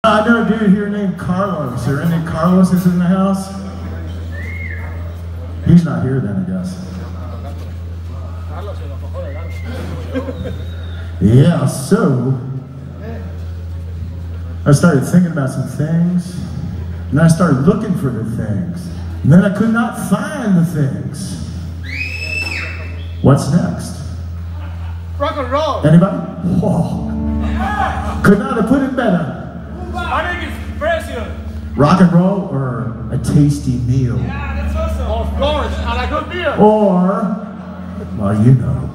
I know a dude here named Carlos. Are any Carloses in the house? He's not here then, I guess. Yeah, so I started thinking about some things, and I started looking for the things, and then I could not find the things. What's next? Rock and roll. Anybody? Whoa. Could not have put it better. I think it's president. Rock and roll or a tasty meal? Yeah, that's awesome. Of course, and a good beer. Or, well, you know.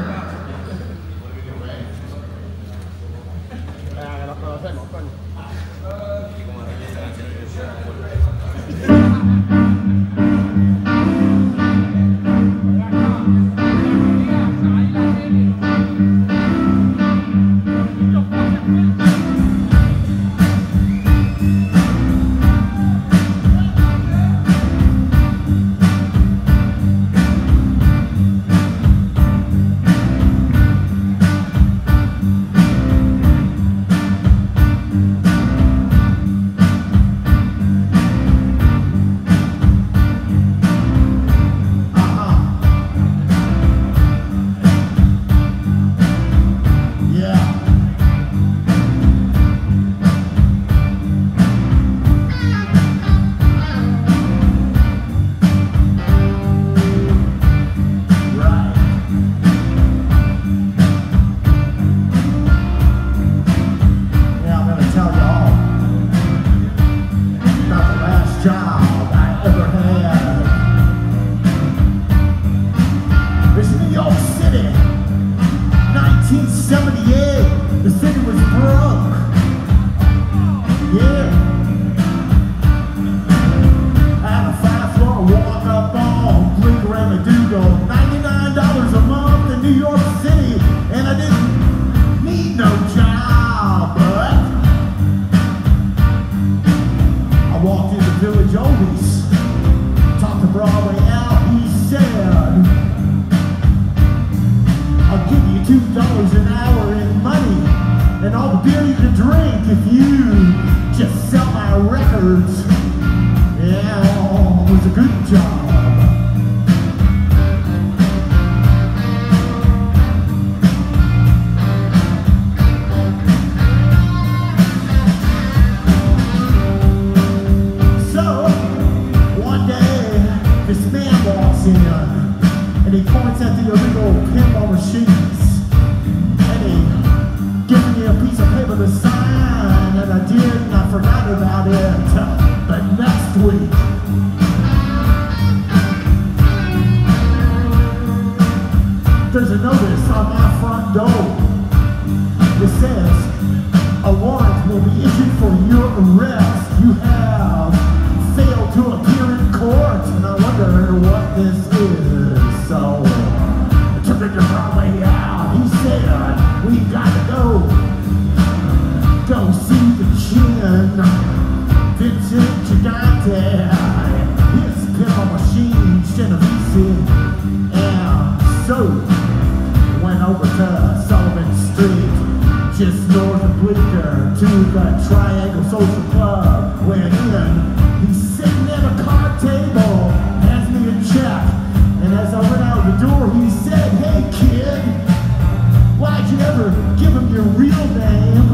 There's a notice on my front door. It says, a warrant will be issued for your arrest. You have failed to appear in court. And I wonder what this is. So I took it to Broadway out. He said, we gotta go see the chin. Vincent Gigante. His pimp on machine, Genovese. And so went over to Sullivan Street, just north of Bleecker, to the Triangle Social Club. Went in, he's sitting at a card table, hands me a check, and as I went out the door, he said, "Hey kid, why'd you ever give him your real name?"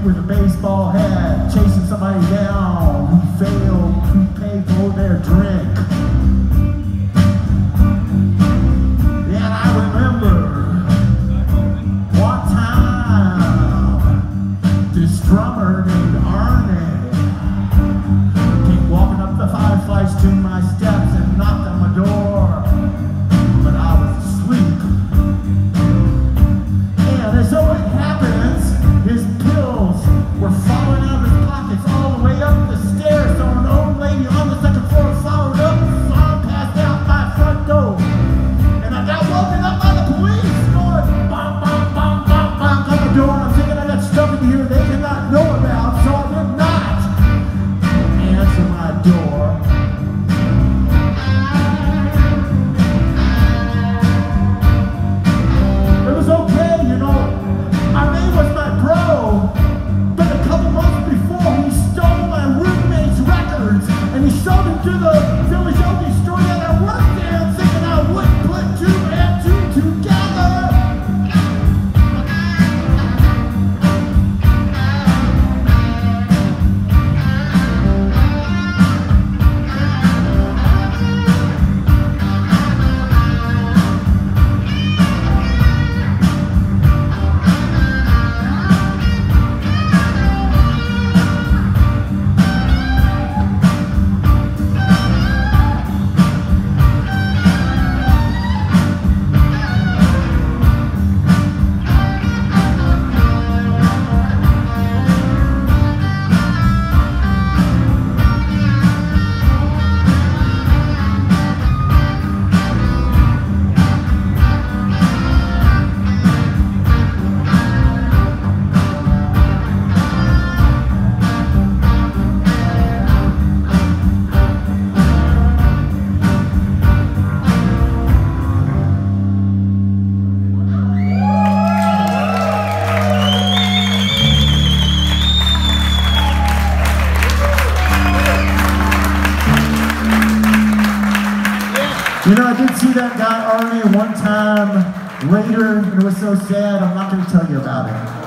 with a baseball hat, chasing somebody down who failed to pay for their drink. And I remember one time this drummer named Arnie came walking up the 5 flights to my steps and knocked on my door, but I was asleep. And as so it happens, his pills were falling out of his pockets all the way up the stairs. So an old lady on the second floor followed up and saw him passed out my front door. And I got woken up by the police going bong, bong, bong, bong, bong on the door. And I'm thinking I got stuff in here they cannot know about, so I did not answer my door. It was okay, you know. Arnie was my bro, but a couple months before he stole my roommate's records and he sold them to the Philly Jockey store that I worked in, thinking I wouldn't put 2 and 2 together. You know, I did see that guy Arnie one time later, and it was so sad, I'm not going to tell you about it.